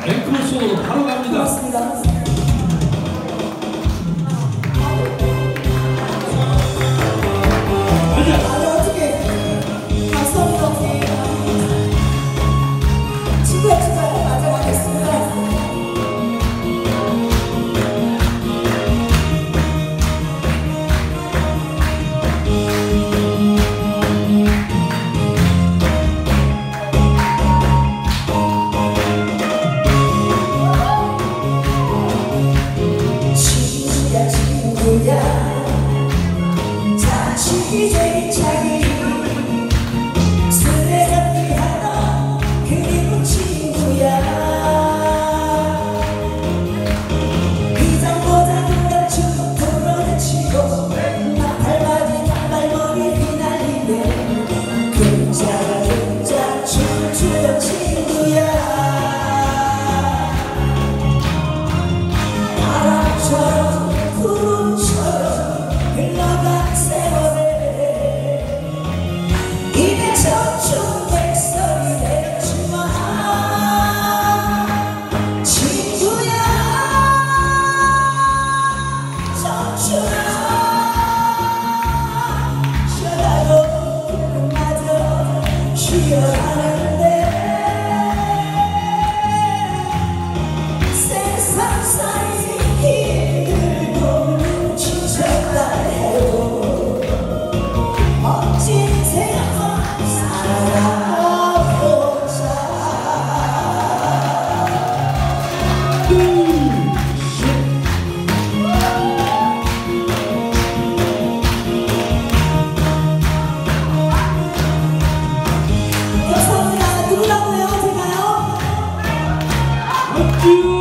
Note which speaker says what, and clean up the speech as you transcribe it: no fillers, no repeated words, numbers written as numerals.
Speaker 1: 앵콜송으로 바로 갑니다.
Speaker 2: 고맙습니다. 자식이 제일 자기 술에 피하던 그리고 친구야 비장보다 같이 돌아다치고 나팔맞이 단발머리 휘날리네 근자가 춤을 추던 친구야 바람처럼 구름처럼 흘러간 세월에 입에서 춤백설이 내렸지만 친구야 청춘아 쉬어가도 마저 쉬어가는데 세상 살기 힘들고 지쳤다 해도 멋진 세상을 살아보자. 감사합니다. 누구라고요? 제가요?